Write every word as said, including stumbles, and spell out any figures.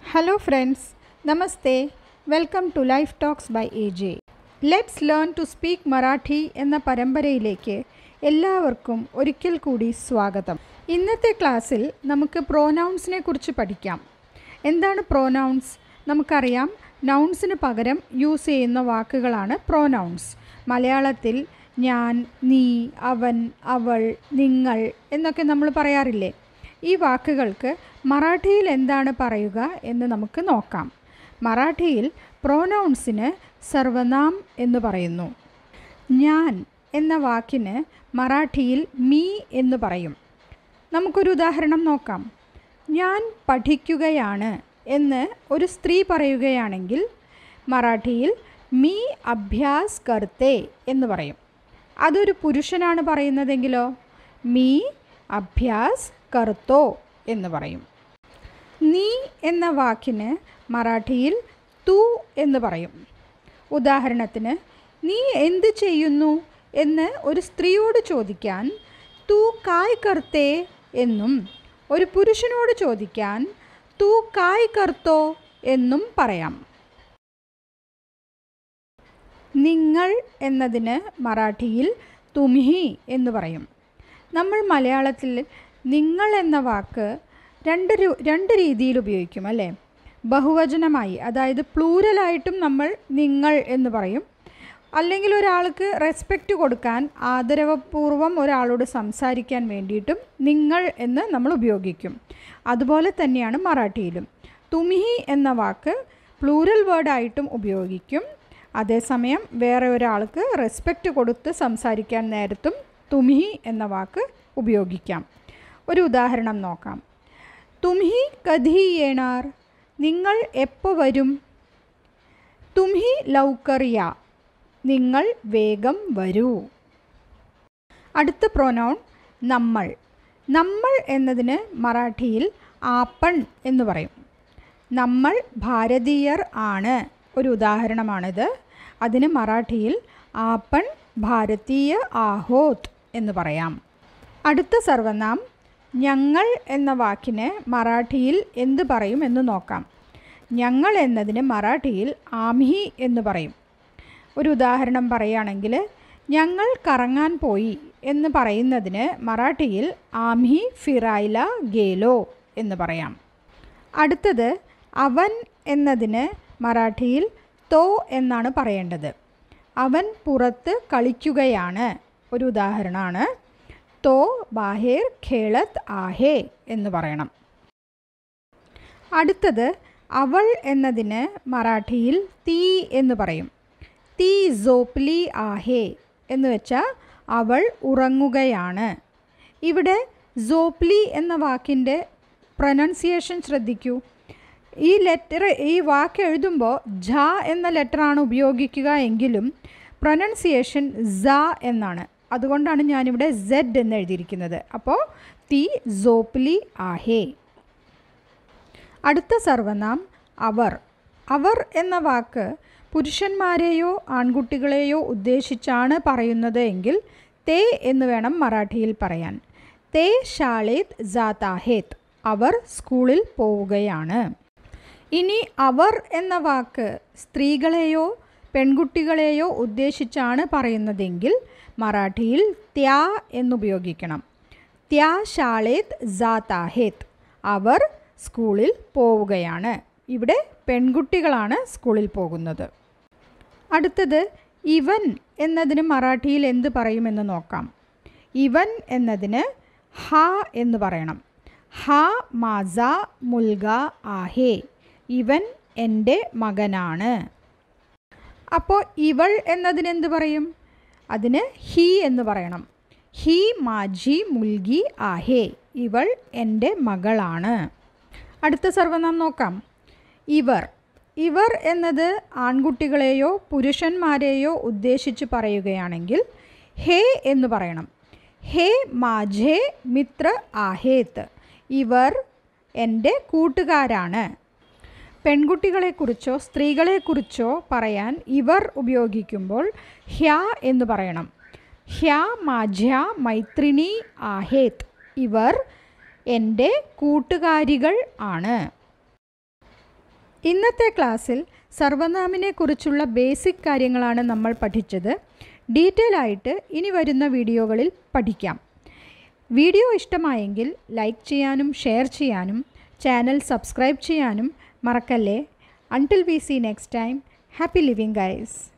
Hello friends, Namaste, welcome to Life Talks by A J. Let's learn to speak Marathi എന്ന പരമ്പരയിലേക്ക് എല്ലാവർക്കും ഒരിക്കൽ കൂടി സ്വാഗതം. ഇന്നത്തെ ക്ലാസ്സിൽ നമുക്ക് പ്രോനൗൺസിനെ കുറിച്ച് പഠിക്കാം. എന്താണ് പ്രോനൗൺസ്? നമുക്കറിയാം, നൗൺസിന് പകരം യൂസ് ചെയ്യുന്ന വാക്കുകളാണ് പ്രോനൗൺസ്. മലയാളത്തിൽ ഞാൻ, നീ, അവൻ, അവൾ, നിങ്ങൾ എന്നൊക്കെ നമ്മൾ പറയാറില്ലേ? ഈ വാക്കുകൾക്ക് മറാഠിയിൽ എന്താണ് പറയുക എന്ന് നമുക്ക് നോക്കാം. മറാഠിയിൽ പ്രോനൗൺസിന് സർവനാം എന്ന് പറയുന്നു. ഞാൻ എന്ന വാക്കിന് മറാഠിയിൽ മീ എന്ന് പറയും. നമുക്കൊരു ഉദാഹരണം നോക്കാം. ഞാൻ പഠിക്കുകയാണ് എന്ന് ഒരു സ്ത്രീ പറയുകയാണെങ്കിൽ മറാഠിയിൽ മീ അഭ്യാസ് കർത്തേ എന്ന് പറയും. അതൊരു പുരുഷനാണ് പറയുന്നതെങ്കിലോ മീ അഭ്യാസ് കർത്തോ എന്ന് പറയും. നീ എന്ന വാക്കിന് മറാഠിയിൽ തു എന്ന് പറയും. ഉദാഹരണത്തിന്, നീ എന്ത് ചെയ്യുന്നു എന്ന് ഒരു സ്ത്രീയോട് ചോദിക്കാൻ തു കായ് കർത്തേ എന്നും ഒരു പുരുഷനോട് ചോദിക്കാൻ തു കായ് കർത്തോ എന്നും പറയാം. നിങ്ങൾ എന്നതിന് മറാഠിയിൽ തുംഹി എന്ന് പറയും. നമ്മൾ മലയാളത്തിൽ നിങ്ങൾ എന്ന വാക്ക് രണ്ട് രണ്ട് രീതിയിൽ ഉപയോഗിക്കും അല്ലേ? ബഹുവചനമായി, അതായത് പ്ലൂരലായിട്ടും നമ്മൾ നിങ്ങൾ എന്ന് പറയും. അല്ലെങ്കിൽ ഒരാൾക്ക് റെസ്പെക്റ്റ് കൊടുക്കാൻ, ആദരവപൂർവ്വം ഒരാളോട് സംസാരിക്കാൻ വേണ്ടിയിട്ടും നിങ്ങൾ എന്ന് നമ്മൾ ഉപയോഗിക്കും. അതുപോലെ തന്നെയാണ് മറാഠിയിലും. തുംഹി എന്ന വാക്ക് പ്ലൂരൽ വേർഡായിട്ടും ഉപയോഗിക്കും. അതേസമയം വേറെ ഒരാൾക്ക് റെസ്പെക്റ്റ് കൊടുത്ത് സംസാരിക്കാൻ നേരത്തും തുംഹി എന്ന വാക്ക് ഉപയോഗിക്കാം. ഒരു ഉദാഹരണം നോക്കാം. തുംഹി കധി യേണാർ, നിങ്ങൾ എപ്പോൾ വരും? തുംഹി ലൗക്കർ യാ, നിങ്ങൾ വേഗം വരൂ. അടുത്ത പ്രോനൗൺ നമ്മൾ. നമ്മൾ എന്നതിന് മറാഠിയിൽ ആപ്പൺ എന്ന് പറയും. നമ്മൾ ഭാരതീയർ ആണ്, ഒരു ഉദാഹരണമാണിത്. അതിന് മറാഠിയിൽ ആപ്പൺ ഭാരതീയ ആഹോത് എന്ന് പറയാം. അടുത്ത സർവനാം ഞങ്ങൾ എന്ന വാക്കിന് മറാഠിയിൽ എന്ത് പറയും എന്ന് നോക്കാം. ഞങ്ങൾ എന്നതിന് മറാഠിയിൽ ആംഹി എന്ന് പറയും. ഒരു ഉദാഹരണം പറയുകയാണെങ്കിൽ, ഞങ്ങൾ കറങ്ങാൻ പോയി എന്ന് പറയുന്നതിന് മറാഠിയിൽ ആംഹി ഫിറായില ഗേലോ എന്ന് പറയാം. അടുത്തത് അവൻ എന്നതിന് മറാഠിയിൽ തോ എന്നാണ് പറയേണ്ടത്. അവൻ പുറത്ത് കളിക്കുകയാണ്, ഒരു ഉദാഹരണമാണ്. തോ ബാഹേർ ഖേളത് ആഹേ എന്ന് പറയണം. അടുത്തത് അവൾ എന്നതിന് മറാഠിയിൽ തീ എന്ന് പറയും. തീ സോപ്ലി ആഹേ എന്ന് വെച്ചാൽ അവൾ ഉറങ്ങുകയാണ്. ഇവിടെ സോപ്ലി എന്ന വാക്കിൻ്റെ പ്രൊനൗൺസിയേഷൻ ശ്രദ്ധിക്കൂ. ഈ ലെറ്റർ ഈ വാക്ക് എഴുതുമ്പോൾ ജ എന്ന ലെറ്ററാണ് ഉപയോഗിക്കുക എങ്കിലും പ്രൊനൗൺസിയേഷൻ സ എന്നാണ്. അതുകൊണ്ടാണ് ഞാനിവിടെ സെഡ് എന്ന് എഴുതിയിരിക്കുന്നത്. അപ്പോൾ തീ സോപ്ലി ആഹേ. അടുത്ത സർവനാം അവർ. അവർ എന്ന വാക്ക് പുരുഷന്മാരെയോ ആൺകുട്ടികളെയോ ഉദ്ദേശിച്ചാണ് പറയുന്നത് എങ്കിൽ തേ എന്ന് വേണം മറാഠിയിൽ പറയാൻ. തേ ഷാളേത് ജാതാഹേത്, അവർ സ്കൂളിൽ പോവുകയാണ്. ഇനി അവർ എന്ന വാക്ക് സ്ത്രീകളെയോ പെൺകുട്ടികളെയോ ഉദ്ദേശിച്ചാണ് പറയുന്നതെങ്കിൽ മറാഠിയിൽ ത്യാ എന്നുപയോഗിക്കണം. ത്യാ ഷാളേത് ജാതാഹേത്, അവർ സ്കൂളിൽ പോവുകയാണ്. ഇവിടെ പെൺകുട്ടികളാണ് സ്കൂളിൽ പോകുന്നത്. അടുത്തത് ഇവൻ എന്നതിന് മറാഠിയിൽ എന്ത് പറയുമെന്ന് നോക്കാം. ഇവൻ എന്നതിന് ഹ എന്ന് പറയണം. ഹ മാസ മുൽഗ ആഹേ, ഇവൻ എൻ്റെ മകനാണ്. അപ്പോൾ ഇവൾ എന്നതിനെന്ത് പറയും? അതിന് ഹി എന്ന് പറയണം. ഹി മാജി മുൽഗി ആഹേ, ഇവൾ എൻ്റെ മകളാണ്. അടുത്ത സർവനാം നോക്കാം. ഇവർ. ഇവർ എന്നത് ആൺകുട്ടികളെയോ പുരുഷന്മാരെയോ ഉദ്ദേശിച്ച് പറയുകയാണെങ്കിൽ ഹേ എന്ന് പറയണം. ഹേ മാജേ മിത്ര ആഹേത്ത്, ഇവർ എൻ്റെ കൂട്ടുകാരാണ്. പെൺകുട്ടികളെക്കുറിച്ചോ സ്ത്രീകളെക്കുറിച്ചോ പറയാൻ ഇവർ ഉപയോഗിക്കുമ്പോൾ ഹ്യ എന്ന് പറയണം. ഹ്യ മാജ്യ മൈത്രിണി ആഹേത്, ഇവർ എൻ്റെ കൂട്ടുകാരികൾ ആണ്. ഇന്നത്തെ ക്ലാസ്സിൽ സർവനാമിനെക്കുറിച്ചുള്ള ബേസിക് കാര്യങ്ങളാണ് നമ്മൾ പഠിച്ചത്. ഡീറ്റെയിൽ ആയിട്ട് ഇനി വരുന്ന വീഡിയോകളിൽ പഠിക്കാം. വീഡിയോ ഇഷ്ടമായെങ്കിൽ ലൈക്ക് ചെയ്യാനും ഷെയർ ചെയ്യാനും ചാനൽ സബ്സ്ക്രൈബ് ചെയ്യാനും മറക്കല്ലേ. Until we see next time, happy living guys.